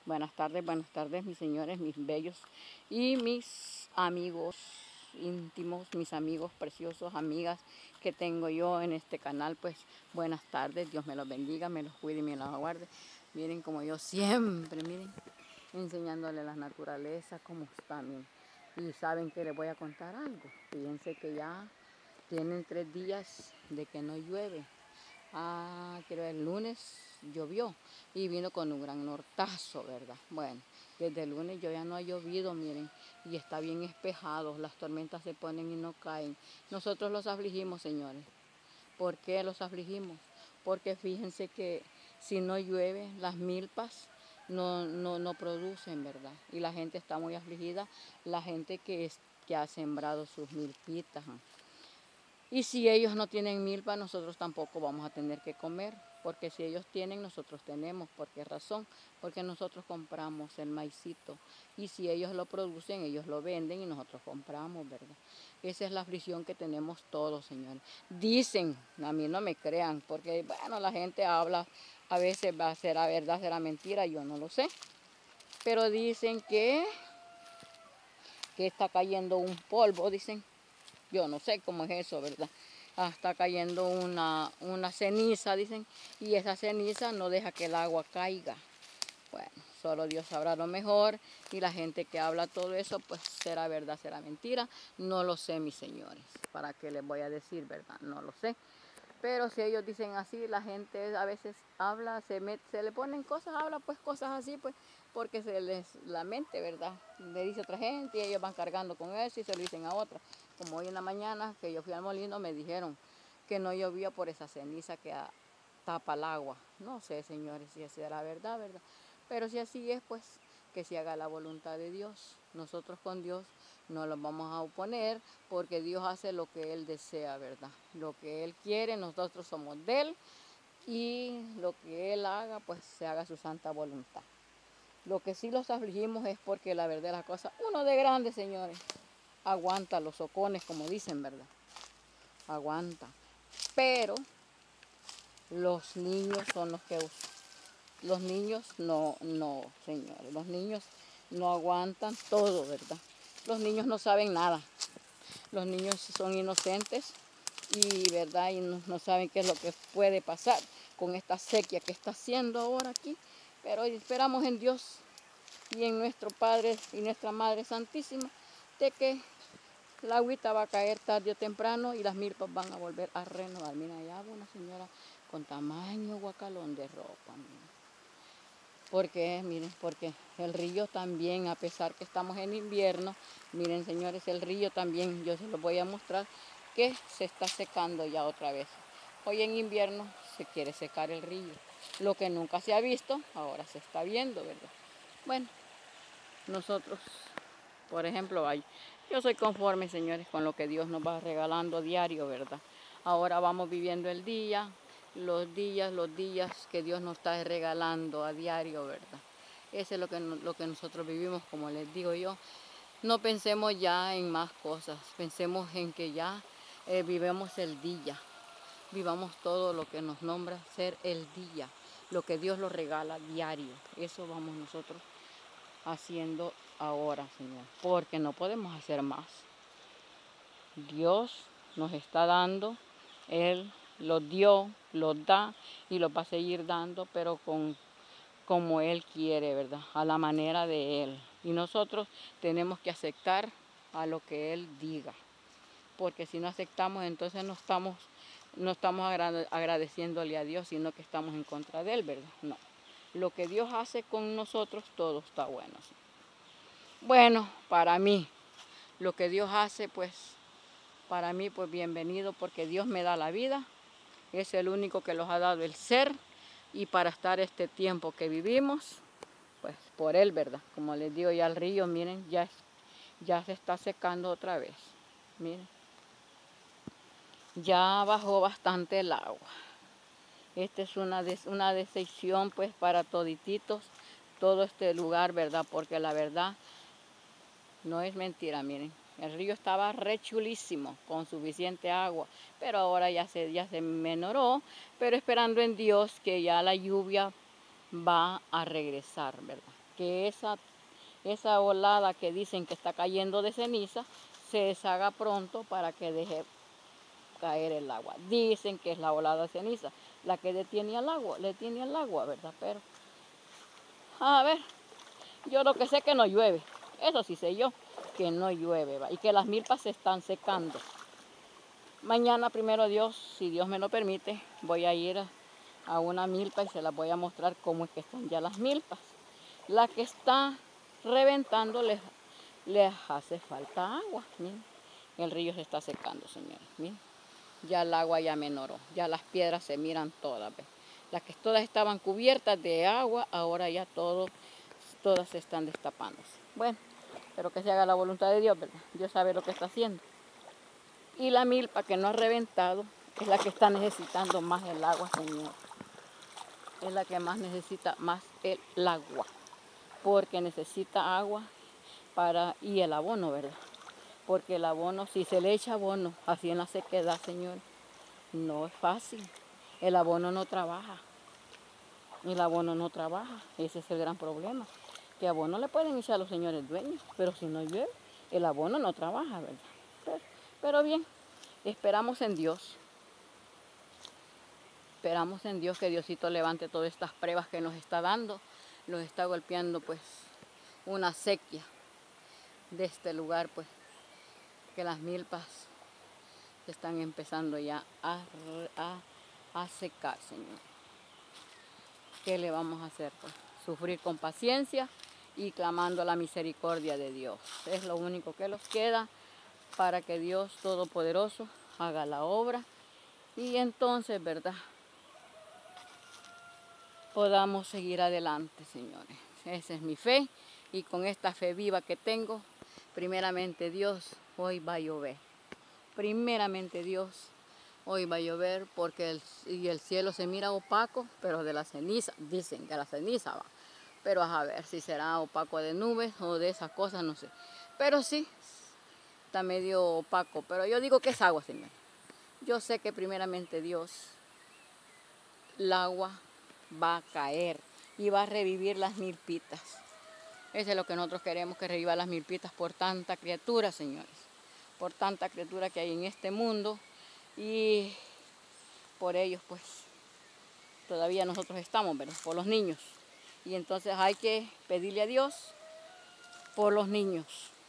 buenas tardes, mis señores, mis bellos y mis amigos íntimos, mis amigos preciosos, amigas que tengo yo en este canal. Pues buenas tardes, Dios me los bendiga, me los cuide y me los aguarde. Miren como yo siempre, miren, enseñándole la naturaleza, cómo está, miren. Y saben que les voy a contar algo. Fíjense que ya tienen 3 días de que no llueve. Creo el lunes llovió y vino con un gran nortazo, ¿verdad? Bueno, desde el lunes ya no ha llovido, miren, y está bien espejado, las tormentas se ponen y no caen. Nosotros los afligimos, señores. ¿Por qué los afligimos? Porque fíjense que si no llueve, las milpas no producen, ¿verdad? Y la gente está muy afligida, la gente que ha sembrado sus milpitas, ¿no? Y si ellos no tienen milpa, nosotros tampoco vamos a tener que comer, porque si ellos tienen, nosotros tenemos. ¿Por qué razón? Porque nosotros compramos el maicito, y si ellos lo producen, ellos lo venden y nosotros compramos, ¿verdad? Esa es la aflicción que tenemos todos, señores. Dicen, a mí no me crean, porque bueno, la gente habla, a veces va a ser verdad, será mentira, yo no lo sé. Pero dicen que está cayendo un polvo, dicen. Yo no sé cómo es eso, ¿verdad? Está cayendo una ceniza, dicen, y esa ceniza no deja que el agua caiga. Bueno, solo Dios sabrá lo mejor, y la gente que habla todo eso, pues será verdad, será mentira. No lo sé, mis señores. ¿Para qué les voy a decir, verdad? No lo sé. Pero si ellos dicen así, la gente a veces habla, se le ponen cosas, habla pues cosas así, pues porque se les la mente, ¿verdad? Le dice a otra gente y ellos van cargando con eso y se lo dicen a otra. Como hoy en la mañana que yo fui al molino, me dijeron que no llovía por esa ceniza que tapa el agua. No sé, señores, si esa era verdad, ¿verdad? Pero si así es, pues que se haga la voluntad de Dios. Nosotros con Dios no los vamos a oponer, porque Dios hace lo que Él desea, ¿verdad? Lo que Él quiere, nosotros somos de Él, y lo que Él haga, pues se haga su santa voluntad. Lo que sí los afligimos es porque la verdad de las cosas, uno de grande, señores, aguanta los socones, como dicen, ¿verdad? Aguanta. Pero los niños son los que usan. Los niños no, señores, los niños no aguantan todo, ¿verdad? Los niños no saben nada. Los niños son inocentes y, ¿verdad? Y no saben qué es lo que puede pasar con esta sequía que está haciendo ahora aquí. Pero esperamos en Dios y en nuestro Padre y nuestra Madre Santísima de que la agüita va a caer tarde o temprano y las milpas van a volver a renovar. Mira, allá va una señora con tamaño guacalón de ropa. Mira. Porque el río también, a pesar que estamos en invierno, miren, señores, el río también, yo se los voy a mostrar, que se está secando ya otra vez. Hoy en invierno se quiere secar el río. Lo que nunca se ha visto, ahora se está viendo, ¿verdad? Bueno, nosotros, por ejemplo, yo soy conforme, señores, con lo que Dios nos va regalando a diario, ¿verdad? Ahora vamos viviendo el día, los días que Dios nos está regalando a diario, ¿verdad? Eso es lo que nosotros vivimos, como les digo yo. No pensemos ya en más cosas, pensemos en que ya vivemos el día, vivamos todo lo que nos nombra ser el día, lo que Dios nos regala diario. Eso vamos nosotros haciendo ahora, Señor, porque no podemos hacer más. Dios nos está dando, Él los dio, los da y los va a seguir dando, pero como Él quiere, ¿verdad? A la manera de Él. Y nosotros tenemos que aceptar a lo que Él diga, porque si no aceptamos, entonces no estamos agradeciéndole a Dios, sino que estamos en contra de Él, ¿verdad? No. Lo que Dios hace con nosotros, todo está bueno. ¿Sí? Bueno, para mí, lo que Dios hace, pues, para mí, pues, bienvenido, porque Dios me da la vida. Es el único que los ha dado el ser, y para estar este tiempo que vivimos, pues, por Él, ¿verdad? Como les digo, ya el río, miren, ya se está secando otra vez. Miren, ya bajó bastante el agua. Esta es una decepción, pues, para todititos, todo este lugar, ¿verdad? Porque la verdad no es mentira, miren. El río estaba re chulísimo, con suficiente agua, pero ahora ya se menoró, pero esperando en Dios que ya la lluvia va a regresar, ¿verdad? que esa olada que dicen que está cayendo de ceniza se deshaga pronto para que deje caer el agua. Dicen que es la olada de ceniza la que detiene el agua, ¿verdad? Pero, a ver, yo lo que sé es que no llueve. Eso sí sé yo, que no llueve, ¿va? Y que las milpas se están secando. Mañana, primero Dios, si Dios me lo permite, voy a ir a una milpa y se las voy a mostrar cómo es que están ya las milpas. La que está reventando les hace falta agua. Miren, el río se está secando, señores. Miren, ya el agua ya menoró, ya las piedras se miran todas. ¿Ves? Las que todas estaban cubiertas de agua, ahora ya todas se están destapándose. Bueno, pero que se haga la voluntad de Dios, ¿verdad? Dios sabe lo que está haciendo. Y la milpa que no ha reventado es la que está necesitando más el agua, Señor. Es la que más necesita más el agua. Porque necesita agua y el abono, ¿verdad? Porque el abono, si se le echa abono así en la sequedad, Señor, no es fácil. El abono no trabaja. El abono no trabaja. Ese es el gran problema. Que abono le pueden echar a los señores dueños, pero si no llueve, el abono no trabaja, ¿verdad? Pero bien, esperamos en Dios. Esperamos en Dios que Diosito levante todas estas pruebas que nos está dando. Nos está golpeando pues una sequía de este lugar, pues que las milpas están empezando ya a secar, Señor. ¿Qué le vamos a hacer? Pues sufrir con paciencia y clamando a la misericordia de Dios. Es lo único que nos queda para que Dios Todopoderoso haga la obra y entonces, ¿verdad?, podamos seguir adelante, señores. Esa es mi fe y con esta fe viva que tengo, primeramente Dios, hoy va a llover. Primeramente Dios, hoy va a llover porque el cielo se mira opaco, pero de la ceniza, dicen que la ceniza va. Pero a ver si será opaco de nubes o de esas cosas, no sé. Pero sí, está medio opaco, pero yo digo que es agua, Señor. Yo sé que primeramente Dios, el agua va a caer y va a revivir las milpitas. Eso es lo que nosotros queremos, que reviva las milpitas por tanta criatura, señores. Por tanta criatura que hay en este mundo y por ellos pues todavía nosotros estamos, ¿verdad? Por los niños. Y entonces hay que pedirle a Dios por los niños,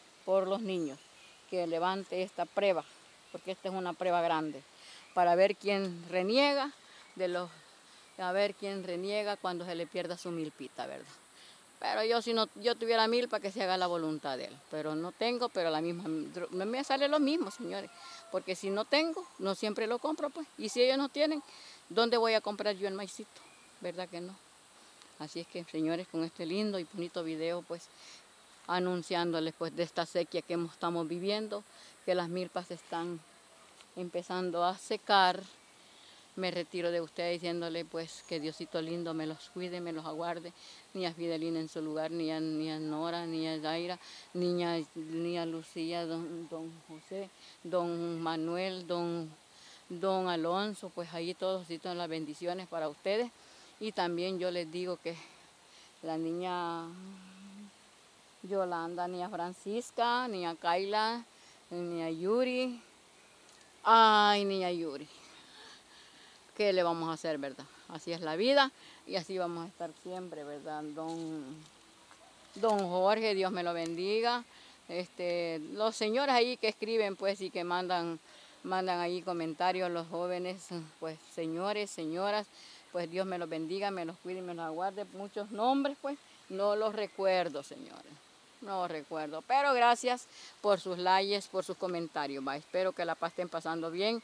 que levante esta prueba, porque esta es una prueba grande, para ver quién reniega a ver quién reniega cuando se le pierda su milpita, ¿verdad? Pero yo yo tuviera milpa, que se haga la voluntad de él, pero no tengo, pero la misma, me sale lo mismo, señores, porque si no tengo, no siempre lo compro, pues, y si ellos no tienen, ¿dónde voy a comprar yo el maicito? ¿Verdad que no? Así es que, señores, con este lindo y bonito video, pues, anunciándoles, pues, de esta sequía que estamos viviendo, que las milpas están empezando a secar. Me retiro de ustedes diciéndole pues que Diosito lindo me los cuide, me los aguarde, ni a Fidelina en su lugar, ni a Nora, ni a Zaira, ni a Lucía, don José, don Manuel, don Alonso, pues ahí todos las bendiciones para ustedes. Y también yo les digo que la niña Yolanda, ni a Francisca, ni a Kaila, ni a Yuri, ay, ni a Yuri. ¿Qué le vamos a hacer, verdad? Así es la vida y así vamos a estar siempre, ¿verdad? Don Jorge, Dios me lo bendiga. Los señores ahí que escriben, pues, y que mandan ahí comentarios, los jóvenes, pues, señores, señoras, pues, Dios me los bendiga, me los cuide y me los aguarde. Muchos nombres, pues, no los recuerdo, señores. No recuerdo, pero gracias por sus likes, por sus comentarios. ¿Va? Espero que la estén pasando bien.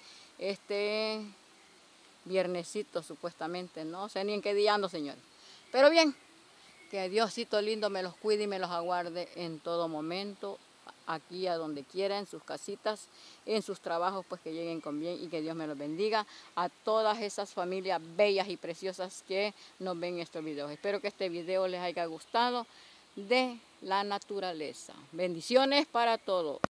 Viernesito supuestamente, no sé ni en qué día ando, señores. Pero bien, que Diosito lindo me los cuide y me los aguarde en todo momento, aquí a donde quiera, en sus casitas, en sus trabajos, pues que lleguen con bien y que Dios me los bendiga a todas esas familias bellas y preciosas que nos ven estos videos. Espero que este video les haya gustado de la naturaleza. Bendiciones para todos.